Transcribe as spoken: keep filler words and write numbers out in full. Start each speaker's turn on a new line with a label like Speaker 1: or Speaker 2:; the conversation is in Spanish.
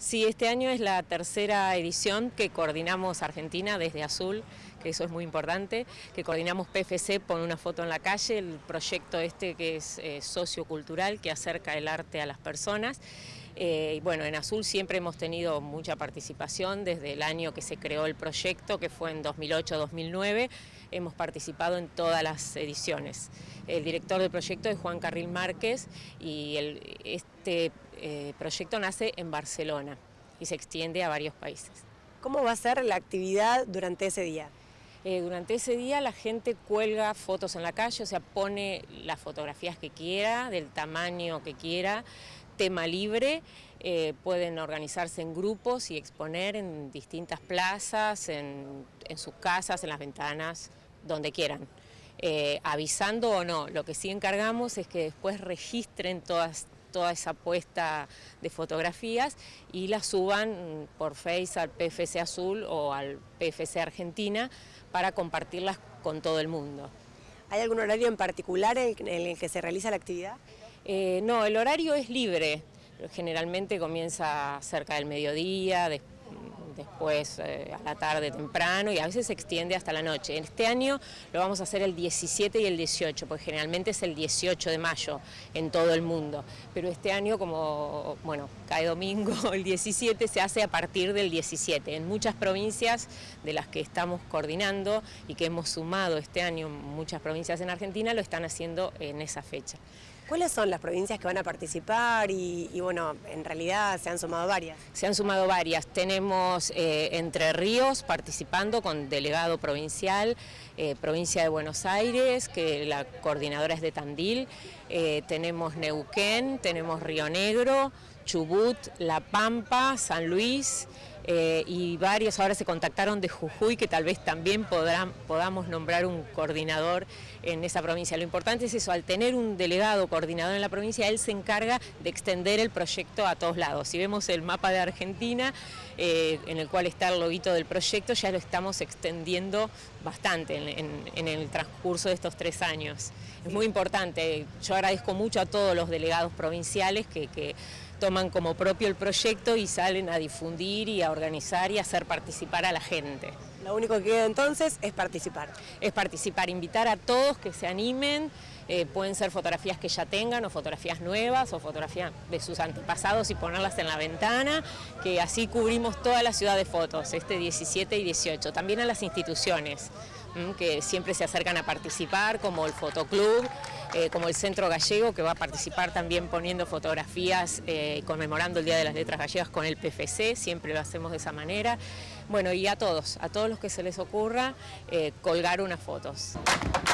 Speaker 1: Sí, este año es la tercera edición que coordinamos Argentina desde Azul, que eso es muy importante, que coordinamos P F C Pon una foto en la calle, el proyecto este que es eh, sociocultural, que acerca el arte a las personas. Eh, y bueno, en Azul siempre hemos tenido mucha participación desde el año que se creó el proyecto, que fue en dos mil ocho dos mil nueve, hemos participado en todas las ediciones. El director del proyecto es Juan Carril Márquez y el, este eh, proyecto nace en Barcelona y se extiende a varios países.
Speaker 2: ¿Cómo va a ser la actividad durante ese día?
Speaker 1: Eh, durante ese día la gente cuelga fotos en la calle, o sea, pone las fotografías que quiera, del tamaño que quiera, tema libre, eh, pueden organizarse en grupos y exponer en distintas plazas, en, en sus casas, en las ventanas, donde quieran. Eh, avisando o no, lo que sí encargamos es que después registren todas, toda esa puesta de fotografías y las suban por Face al P F C Azul o al P F C Argentina para compartirlas con todo el mundo.
Speaker 2: ¿Hay algún horario en particular en el que se realiza la actividad?
Speaker 1: Eh, no, el horario es libre, generalmente comienza cerca del mediodía, de, después eh, a la tarde temprano y a veces se extiende hasta la noche. Este año lo vamos a hacer el diecisiete y el dieciocho, porque generalmente es el dieciocho de mayo en todo el mundo, pero este año como, bueno, cae domingo, el diecisiete se hace a partir del diecisiete. En muchas provincias de las que estamos coordinando y que hemos sumado este año, muchas provincias en Argentina lo están haciendo en esa fecha.
Speaker 2: ¿Cuáles son las provincias que van a participar? Y, y bueno, en realidad se han sumado varias.
Speaker 1: Se han sumado varias. Tenemos eh, Entre Ríos participando con delegado provincial, eh, provincia de Buenos Aires, que la coordinadora es de Tandil, eh, tenemos Neuquén, tenemos Río Negro, Chubut, La Pampa, San Luis, eh, y varios ahora se contactaron de Jujuy, que tal vez también podrán, podamos nombrar un coordinador en esa provincia. Lo importante es eso, al tener un delegado coordinador en la provincia, él se encarga de extender el proyecto a todos lados. Si vemos el mapa de Argentina, eh, en el cual está el loguito del proyecto, ya lo estamos extendiendo bastante en, en, en el transcurso de estos tres años. Es muy importante, yo agradezco mucho a todos los delegados provinciales que, que toman como propio el proyecto y salen a difundir y a organizar y a hacer participar a la gente.
Speaker 2: Lo único que queda entonces es participar.
Speaker 1: Es participar, invitar a todos que se animen, eh, pueden ser fotografías que ya tengan o fotografías nuevas o fotografías de sus antepasados y ponerlas en la ventana, que así cubrimos toda la ciudad de fotos, este diecisiete y dieciocho. También a las instituciones que siempre se acercan a participar, como el Fotoclub, eh, como el Centro Gallego, que va a participar también poniendo fotografías, eh, conmemorando el Día de las Letras Gallegas con el P F C, siempre lo hacemos de esa manera. Bueno, y a todos, a todos los que se les ocurra, eh, colgar unas fotos.